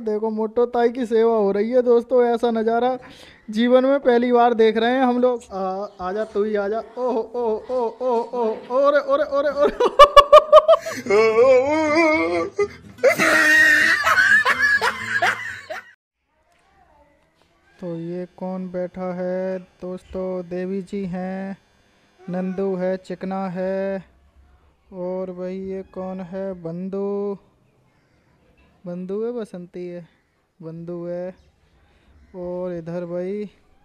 देखो मोटो ताई की सेवा हो रही है दोस्तों। ऐसा नज़ारा जीवन में पहली बार देख रहे हैं हम लोग। आजा तू ही आजा। ओह ओह ओह ओह ओह ओरे ओरे ओरे ओरे। तो ये कौन बैठा है दोस्तों? देवी जी हैं, नंदू है, चिकना है, और भाई ये कौन है? बंधु। बंधु है, बसंती है, बंधु है। और इधर भाई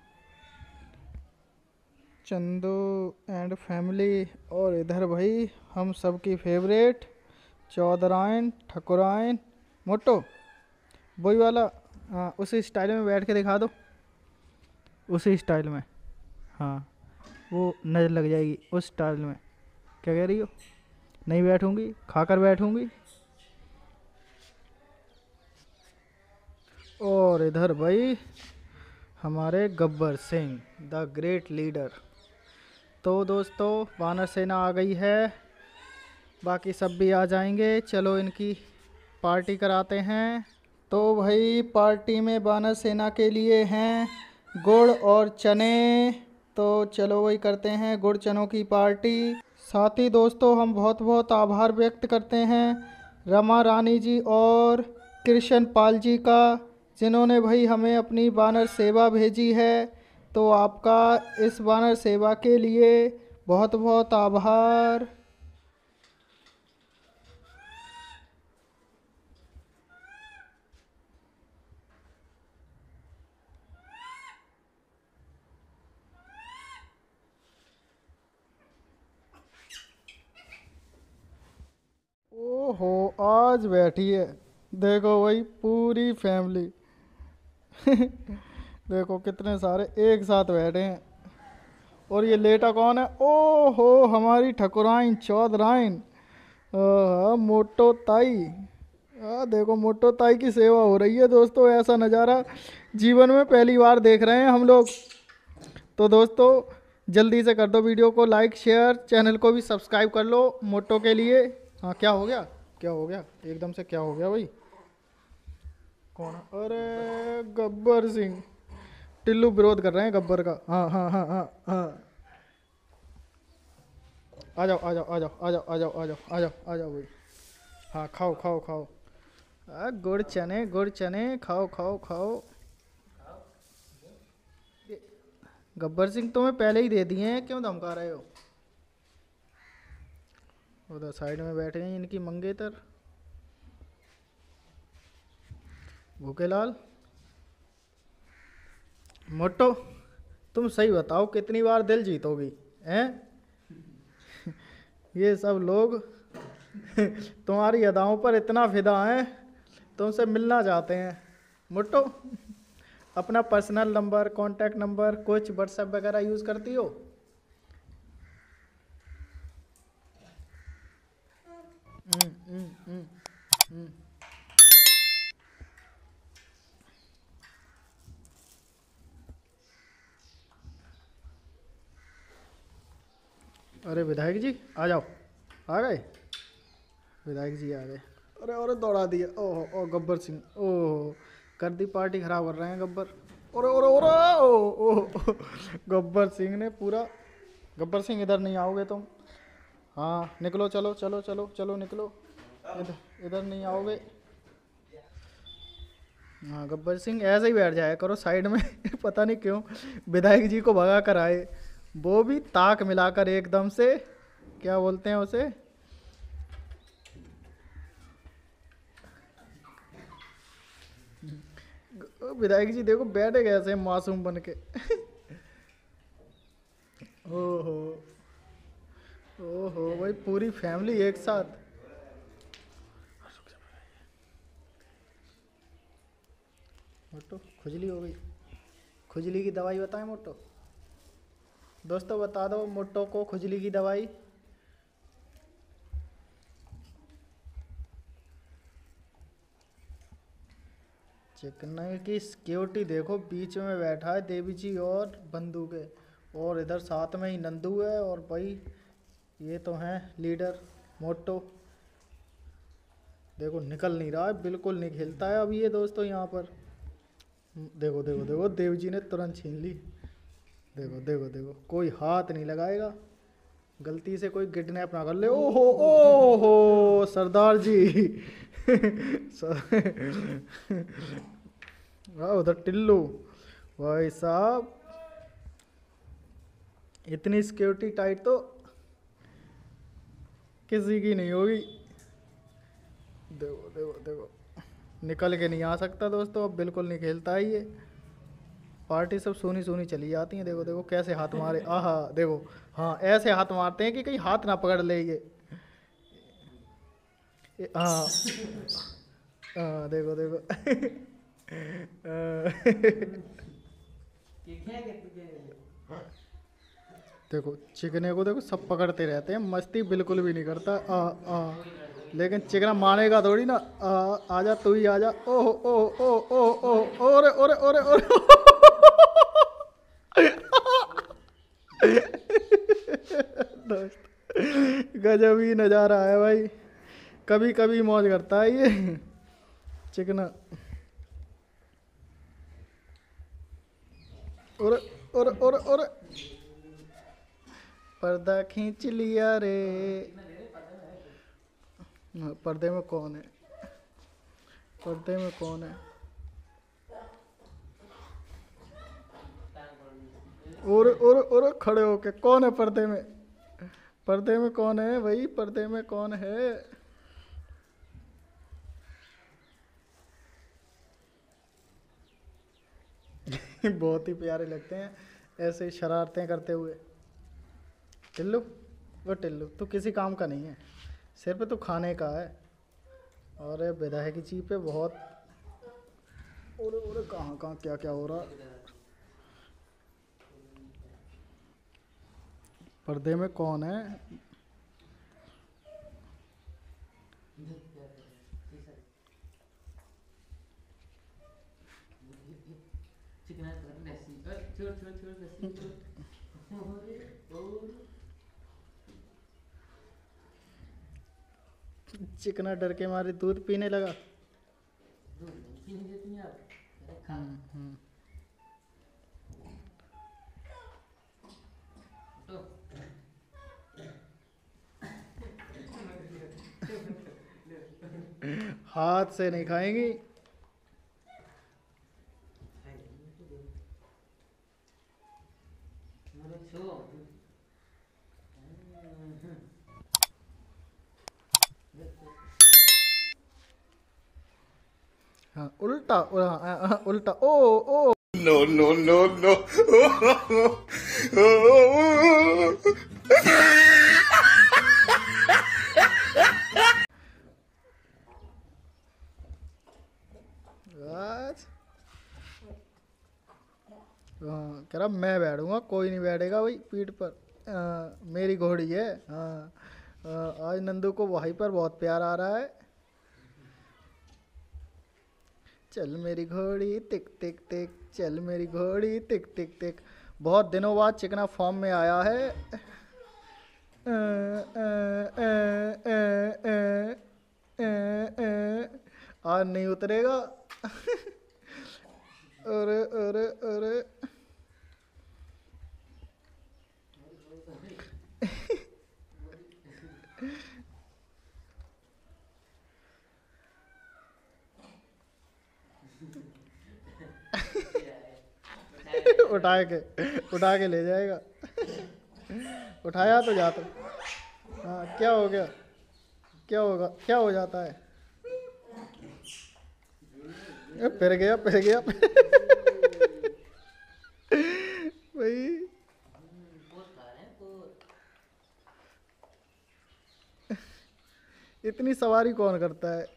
चंदू एंड फैमिली। और इधर भाई हम सबकी फेवरेट चौधरायन ठकुरायन मोटो। वही वाला। हाँ, उसी स्टाइल में बैठ के दिखा दो, उसी स्टाइल में। हाँ, वो नज़र लग जाएगी उस स्टाइल में। क्या कह रही हो? नहीं बैठूंगी, खाकर बैठूंगी। और इधर भाई हमारे Gabbar Singh, the great leader. तो दोस्तों वानर सेना आ गई है, बाकी सब भी आ जाएंगे। चलो इनकी पार्टी कराते हैं। तो भाई पार्टी में वानर सेना के लिए हैं गुड़ और चने। तो चलो वही करते हैं गुड़ चनों की पार्टी। साथ ही दोस्तों हम बहुत बहुत आभार व्यक्त करते हैं रमा रानी जी और कृष्ण पाल जी का, जिन्होंने भाई हमें अपनी वानर सेवा भेजी है। तो आपका इस वानर सेवा के लिए बहुत बहुत आभार। ओहो, आज बैठी है देखो भाई पूरी फैमिली। देखो कितने सारे एक साथ बैठे हैं। और ये लेटा कौन है? ओहो, हमारी ठकुराइन चौधराइन, मोटो ताई। देखो मोटो ताई की सेवा हो रही है दोस्तों। ऐसा नज़ारा जीवन में पहली बार देख रहे हैं हम लोग। तो दोस्तों जल्दी से कर दो वीडियो को लाइक शेयर, चैनल को भी सब्सक्राइब कर लो मोटो के लिए। हाँ, क्या हो गया? क्या हो गया एकदम से? क्या हो गया भाई? कौन? अरे गब्बर सिंह। टिल्लू विरोध कर रहे हैं गब्बर का। हाँ हाँ हाँ हाँ हाँ। आ जाओ आ जाओ आ जाओ आ जाओ आ जाओ आ जाओ आ जाओ आ जाओ भाई। हाँ, खाओ खाओ खाओ। गुड़ चने, गुड़ चने, खाओ खाओ खाओ। गब्बर सिंह तुम्हें पहले ही दे दिए हैं, क्यों धमका रहे हो? उधर साइड में बैठे हैं इनकी मंगेतर भूखेलाल। मोटो तुम सही बताओ कितनी बार दिल जीतोगी हैं? ये सब लोग तुम्हारी अदाओं पर इतना फिदा हैं, तुमसे मिलना चाहते हैं। मोटो अपना पर्सनल नंबर, कांटेक्ट नंबर, कुछ व्हाट्सएप वगैरह यूज़ करती हो? हम्म, हम्म, हम्म, हम्म। अरे विधायक जी आ जाओ। आ गए विधायक जी, आ गए। अरे अरे दौड़ा दिया। ओह ओ गब्बर सिंह, ओह कर दी पार्टी खराब कर रहे हैं गब्बर। अरे अरे अरे ओह गब्बर सिंह ने पूरा। गब्बर सिंह इधर नहीं आओगे तुम। हाँ निकलो, चलो चलो चलो चलो निकलो। इधर इधर नहीं आओगे। हाँ गब्बर सिंह ऐसे ही बैठ जाया करो साइड में। पता नहीं क्यों विधायक जी को भगा कर आए, वो भी ताक मिलाकर एकदम से। क्या बोलते हैं उसे? विधायक जी देखो बैठे कैसे मासूम बन के। ओहो, ओहो भाई पूरी फैमिली एक साथ। मोटो खुजली हो गई, खुजली की दवाई बताएं मोटो? दोस्तों बता दो मोटो को खुजली की दवाई। चिकन की सिक्योरिटी देखो बीच में बैठा है देवी जी और बंदूक है, और इधर साथ में ही नंदू है। और भाई ये तो हैं लीडर मोटो। देखो निकल नहीं रहा है, बिल्कुल नहीं खेलता है अब ये दोस्तों यहाँ पर। देखो देखो देखो, देव जी ने तुरंत छीन ली। देखो देखो देखो, कोई हाथ नहीं लगाएगा, गलती से कोई किडनैप ना कर ले। ओहो ओहो सरदार जी। वाह उधर टिल्लू भाई साहब, इतनी सिक्योरिटी टाइट तो किसी की नहीं होगी। देखो देखो देखो, निकल के नहीं आ सकता दोस्तों, अब बिल्कुल नहीं खेलता है ये। पार्टी सब सोनी सोनी चली जाती है। देखो देखो कैसे हाथ मारे, आहा देखो। हाँ ऐसे हाथ मारते हैं कि कहीं हाथ ना पकड़ ले हाँ हाँ देखो देखो। देखो चिकने को देखो सब पकड़ते रहते हैं, मस्ती बिल्कुल भी नहीं करता। लेकिन चिकना मानेगा थोड़ी ना। आजा तू ही आजा। ओह ओह ओह ओह ओह, ओरे ओरे ओरे ओरे। दोस्त गजब ही नज़ारा है भाई, कभी कभी मौज करता है ये चिकना। ओरे ओरे ओरे ओरे, पर्दा खींच लिया रे। पर्दे में कौन है, पर्दे में कौन है? और खड़े होके कौन है पर्दे में? पर्दे में कौन है भाई, पर्दे में कौन है? बहुत ही प्यारे लगते हैं ऐसे शरारतें करते हुए। टिल्लू, वो टिल्लू तू किसी काम का नहीं है, सिर्फ तो खाने का है। और विदाई की चीज पे बहुत। और कहाँ कहाँ क्या क्या हो रहा। पर्दे में कौन है? चिकना डर के मारे दूध पीने लगा। हम्म। हाथ से नहीं खाएंगी। हाँ उल्टा, उल्टा ओ ओ। No, no, no, no. आज कह रहा मैं बैठूंगा, कोई नहीं बैठेगा भाई पीठ पर। मेरी घोड़ी है। आज नंदू को वहीं पर बहुत प्यार आ रहा है। चल मेरी घोड़ी टिक टिक टिक, चल मेरी घोड़ी टिक टिक टिक। बहुत दिनों बाद चिकना फॉर्म में आया है। आज नहीं उतरेगा। अरे अरे अरे, उठा के ले जाएगा। उठाया तो जाता। हाँ क्या हो गया, क्या होगा, क्या हो जाता है? फिर गया फिर गया। भाई इतनी सवारी कौन करता है?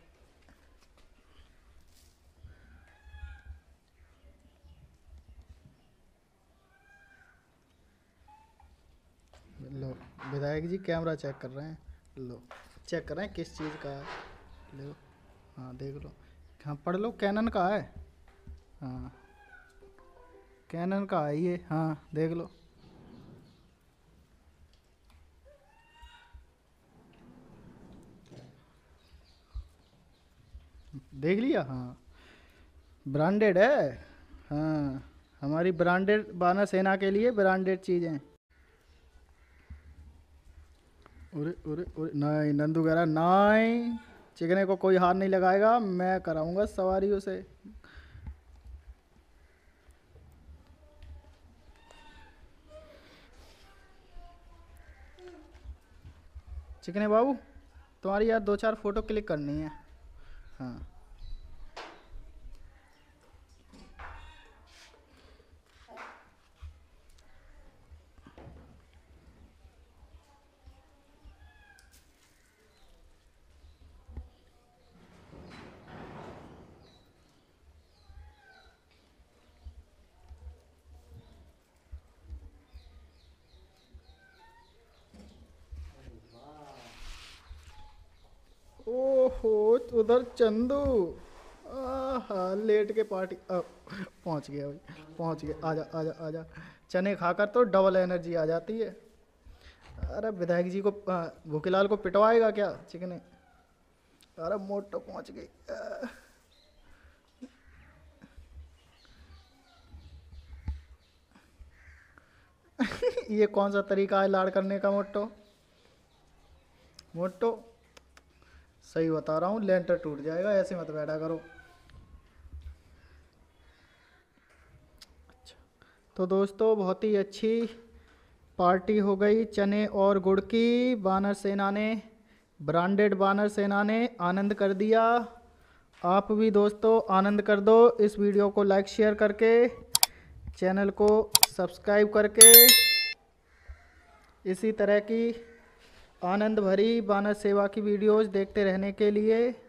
लो विधायक जी कैमरा चेक कर रहे हैं। लो चेक कर रहे हैं किस चीज़ का है। लो हाँ देख लो, हाँ पढ़ लो, कैनन का है। हाँ कैनन का है ये, हाँ देख लो। देख लिया, हाँ ब्रांडेड है। हाँ हमारी ब्रांडेड, वानर सेना के लिए ब्रांडेड चीज़ें। उरे उरे उरे, नहीं नंदू कह रहा नहीं, चिकने को कोई हाथ नहीं लगाएगा, मैं कराऊंगा सवारी उसे। चिकने बाबू तुम्हारी यार 2-4 फोटो क्लिक करनी है। हाँ ओहो, उधर चंदू, आहा लेट के पार्टी पहुंच गया भाई, पहुंच गया। आजा आजा आजा, चने खाकर तो डबल एनर्जी आ जाती है। अरे विधायक जी को भूखीलाल को पिटवाएगा क्या चिकने? अरे मोटो पहुंच गई। ये कौन सा तरीका है लाड़ करने का मोटो? मोटो सही बता रहा हूँ, लेंटर टूट जाएगा, ऐसे मत बैठा करो। अच्छा, तो दोस्तों बहुत ही अच्छी पार्टी हो गई चने और गुड़ की। वानर सेना ने, ब्रांडेड वानर सेना ने आनंद कर दिया। आप भी दोस्तों आनंद कर दो इस वीडियो को लाइक शेयर करके, चैनल को सब्सक्राइब करके। इसी तरह की आनंद भरी वानर सेवा की वीडियोस देखते रहने के लिए